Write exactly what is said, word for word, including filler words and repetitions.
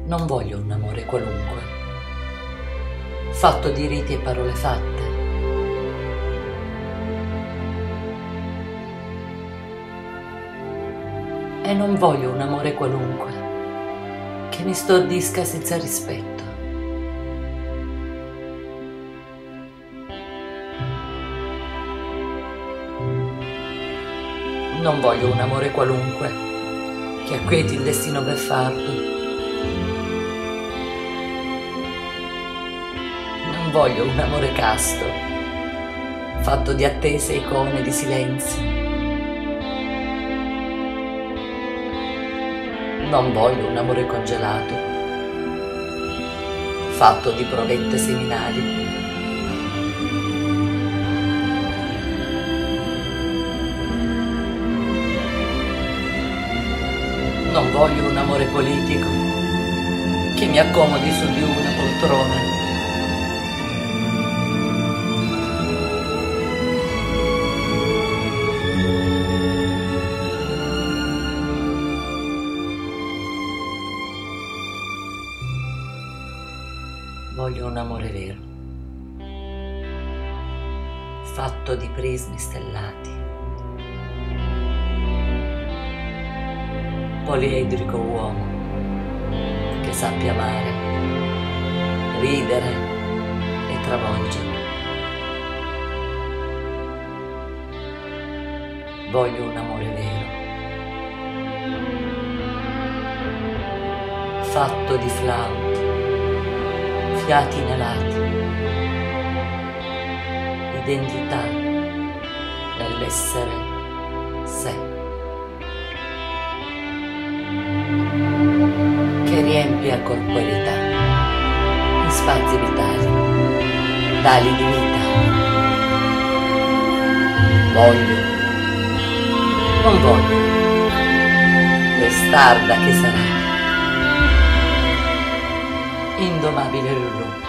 Non voglio un amore qualunque, fatto di riti e parole fatte. E non voglio un amore qualunque che mi stordisca senza rispetto. Non voglio un amore qualunque che acquieti il destino beffardo. Non voglio un amore casto, fatto di attese icone di silenzi. Non voglio un amore congelato, fatto di provette seminali. Non voglio un amore politico che mi accomodi su di una poltrona. Voglio un amore vero, fatto di prismi stellati, poliedrico uomo che sappia amare, ridere e travolgere. Voglio un amore vero, fatto di flauti, fiati inalati, identità nell'essere sé, che riempie corporeità in spazi vitali, tali di vita. Voglio, non voglio, testarda che sarà, indomabile Lulu.